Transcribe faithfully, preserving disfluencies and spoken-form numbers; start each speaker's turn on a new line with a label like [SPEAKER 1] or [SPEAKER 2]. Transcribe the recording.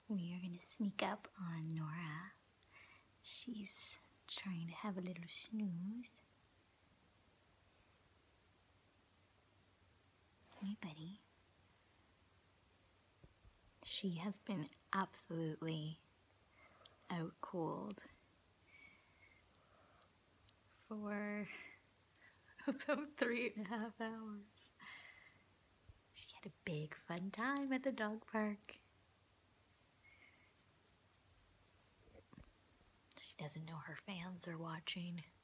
[SPEAKER 1] We are going to sneak up on Nora. She's trying to have a little snooze. Hey, buddy. She has been absolutely out cold for about three and a half hours. She had a big fun time at the dog park. She doesn't know her fans are watching.